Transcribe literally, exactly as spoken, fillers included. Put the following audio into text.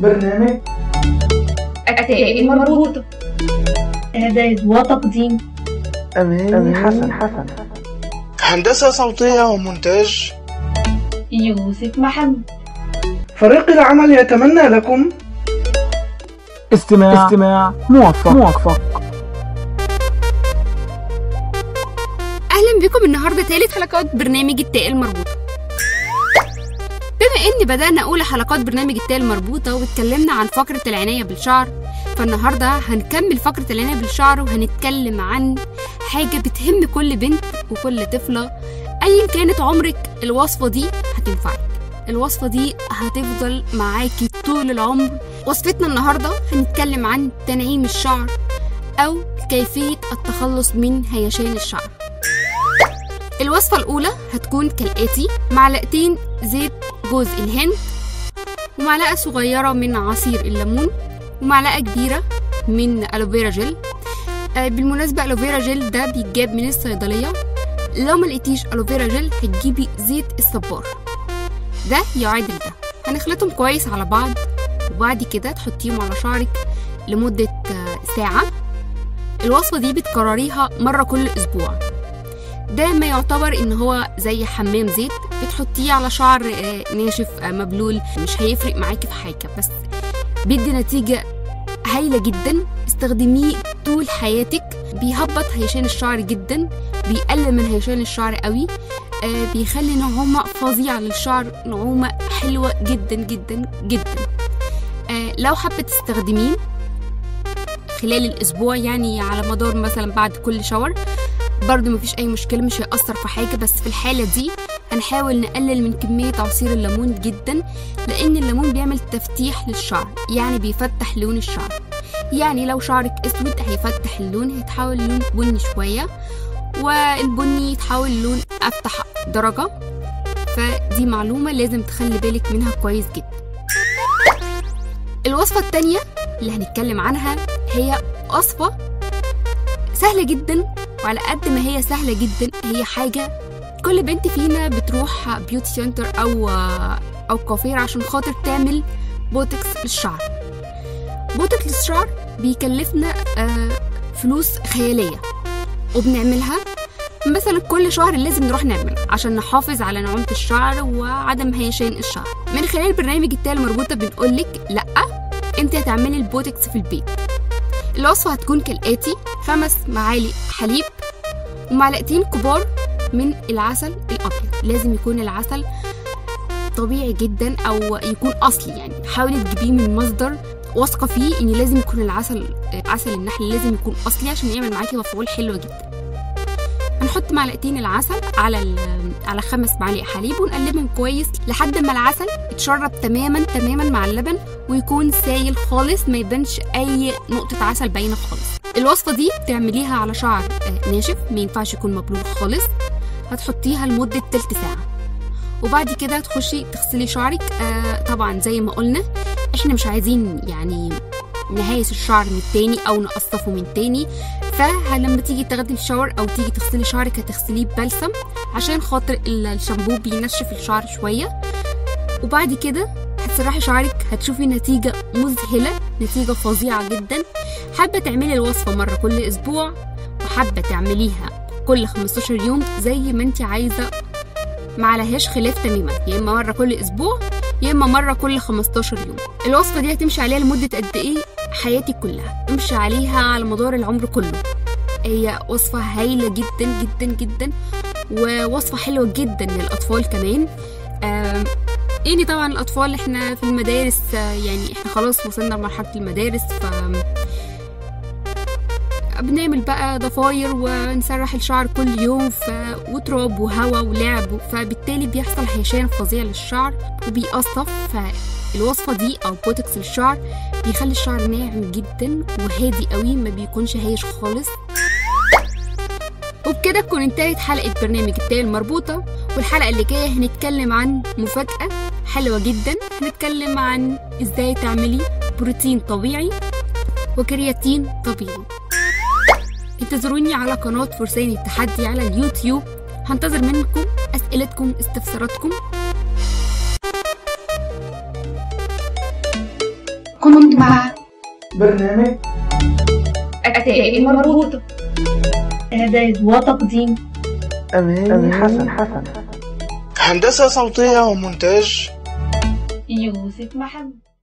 برنامج التاء المربوطة. إعداد وتقديم أماني حسن حسن. هندسة صوتية ومونتاج يوسف محمد. فريق العمل يتمنى لكم استماع استماع موفق موفق. أهلا بكم النهاردة ثالث حلقات برنامج التاء المربوطة. بما إن بدأنا أولى حلقات برنامج التاء المربوطة واتكلمنا عن فقرة العناية بالشعر، فالنهاردة هنكمل فقرة العناية بالشعر وهنتكلم عن حاجة بتهم كل بنت وكل طفلة أيا كانت عمرك. الوصفة دي هتنفعك، الوصفة دي هتفضل معاكي طول العمر. وصفتنا النهاردة هنتكلم عن تنعيم الشعر أو كيفية التخلص من هيشان الشعر. الوصفة الأولى هتكون كالآتي: معلقتين زيت جوز الهند، ومعلقة صغيرة من عصير الليمون، ومعلقة كبيرة من ألوفيرا جل. آه بالمناسبة ألوفيرا جل ده بيتجاب من الصيدلية، لو ما لقيتيش ألوفيرا جل هتجيبي زيت الصبار، ده يعادل ده. هنخلطهم كويس على بعض وبعد كده تحطيهم على شعرك لمدة آه ساعة. الوصفة دي بتكرريها مرة كل أسبوع، ده ما يعتبر ان هو زي حمام زيت، بتحطيه على شعر ناشف مبلول، مش هيفرق معاكي في حاجه، بس بيدي نتيجه هايله جدا. استخدميه طول حياتك، بيهبط هيشان الشعر جدا، بيقلل من هيشان الشعر قوي، آه بيخلي نعومه فظيعه للشعر، نعومه حلوه جدا جدا جدا. آه لو حابه تستخدميه خلال الاسبوع، يعني على مدار مثلا بعد كل شاور، برضو مفيش اي مشكلة، مش هيأثر في حاجة. بس في الحالة دي هنحاول نقلل من كمية عصير الليمون جدا، لان الليمون بيعمل تفتيح للشعر، يعني بيفتح لون الشعر. يعني لو شعرك اسود هيفتح اللون، هيتحول لون بني شوية، والبني يتحول لون افتح درجة. فدي معلومة لازم تخلي بالك منها كويس جدا. الوصفة التانية اللي هنتكلم عنها هي وصفة سهلة جدا، وعلى قد ما هي سهلة جدا هي حاجة كل بنت فينا بتروح بيوتي سنتر أو أو كافير عشان خاطر تعمل بوتوكس للشعر. بوتوكس للشعر بيكلفنا فلوس خيالية، وبنعملها مثلا كل شهر لازم نروح نعمل عشان نحافظ على نعومة الشعر وعدم هيشان الشعر. من خلال برنامج التاء المربوطة بنقولك لأ، انت هتعملي البوتوكس في البيت. الوصفة هتكون كالآتي: خمس معالق حليب، ومعلقتين كبار من العسل الأبيض. لازم يكون العسل طبيعي جدا أو يكون أصلي، يعني حاولي تجيبيه من مصدر واثقة فيه إن لازم يكون العسل عسل النحل لازم يكون أصلي عشان يعمل معاكي مفعول حلو جدا. هنحط معلقتين العسل على على خمس معالق حليب ونقلبهم كويس لحد ما العسل يتشرب تماما تماما مع اللبن ويكون سايل خالص، ما يبانش اي نقطه عسل باينه خالص. الوصفه دي بتعمليها على شعر ناشف، ما ينفعش يكون مبلول خالص. هتحطيها لمده تلت ساعه وبعد كده تخشي تغسلي شعرك. آه طبعا زي ما قلنا احنا مش عايزين يعني نهيس الشعر من التاني او نقصفه من تاني، فلما تيجي تاخدي الشاور او تيجي تغسلي شعرك هتغسليه ببلسم عشان خاطر الشامبو بينشف الشعر شويه. وبعد كده هتسرحي شعرك، هتشوفي نتيجه مذهله، نتيجه فظيعه جدا. حابه تعملي الوصفه مره كل اسبوع، وحابه تعمليها كل خمستاشر يوم، زي ما انت عايزه، ما عليهاش خلاف تماما، يا اما مره كل اسبوع يا اما مره كل خمستاشر يوم. الوصفه دي هتمشي عليها لمده قد ايه؟ حياتك كلها، امشي عليها على مدار العمر كله. هي وصفه هايله جدا جدا جدا، ووصفه حلوه جدا للاطفال كمان. آه يعني طبعا الاطفال احنا في المدارس، آه يعني احنا خلاص وصلنا لمرحله المدارس، ف بنعمل بقى ضفاير ونسرح الشعر كل يوم، ف... وتراب وهوا ولعب، فبالتالي بيحصل هيشان فظيع للشعر وبيقصف. فالوصفة دي أو بوتوكس للشعر بيخلي الشعر ناعم جدا وهادي قوي، ما بيكونش هايش خالص. وبكده تكون انتهت حلقة برنامج التاء المربوطة، والحلقة اللي جاية هنتكلم عن مفاجأة حلوة جدا. هنتكلم عن ازاي تعملي بروتين طبيعي وكرياتين طبيعي. انتظروني على قناة فرسان التحدي على اليوتيوب، هنتظر منكم أسئلتكم استفساراتكم. كنت مع برنامج التاء المربوطة. إعداد وتقديم أماني حسن حسن. هندسة صوتية ومونتاج يوسف محمد.